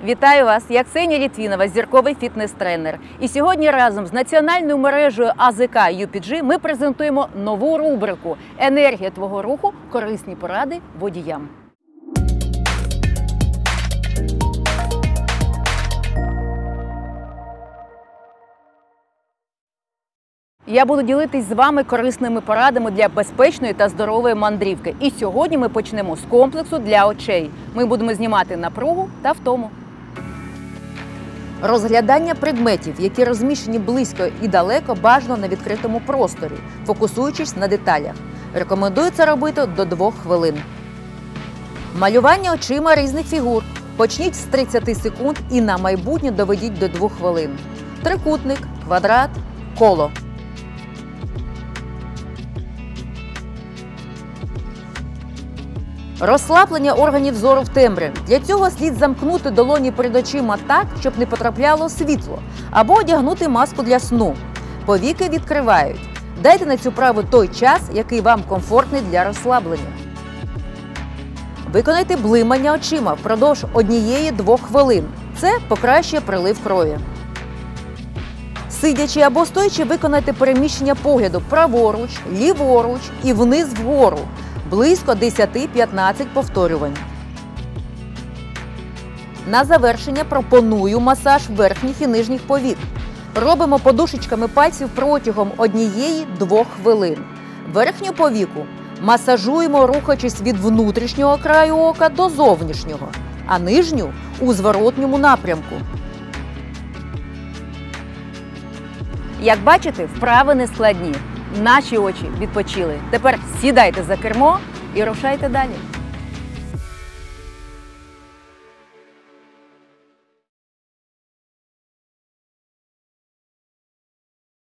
Вітаю вас! Я Ксенія Літвінова, зірковий фітнес-тренер. І сьогодні разом з національною мережею АЗК UPG ми презентуємо нову рубрику «Енергія твого руху. Корисні поради водіям». Я буду ділитись з вами корисними порадами для безпечної та здорової мандрівки. І сьогодні ми почнемо з комплексу для очей. Ми будемо знімати напругу та втому. Розглядання предметів, які розміщені близько і далеко, бажано на відкритому просторі, фокусуючись на деталях. Рекомендується робити до 2 хвилин. Малювання очима різних фігур. Почніть з 30 секунд і на майбутнє доведіть до 2 хвилин. Трикутник, квадрат, коло. Розслаблення органів зору в темряві. Для цього слід замкнути долоні перед очима так, щоб не потрапляло світло, або одягнути маску для сну. Повіки відкривають. Дайте на цю вправу той час, який вам комфортний для розслаблення. Виконайте блимання очима впродовж 1-2 хвилин. Це покращує прилив крові. Сидячи або стоячи, виконайте переміщення погляду праворуч, ліворуч і вниз вгору. Близько 10-15 повторювань. На завершення пропоную масаж верхніх і нижніх повік. Робимо подушечками пальців протягом 1-2 хвилин. Верхню повіку масажуємо, рухаючись від внутрішнього краю ока до зовнішнього, а нижню – у зворотньому напрямку. Як бачите, вправи не складні. Наші очі відпочили. Тепер сідайте за кермо і рушайте далі.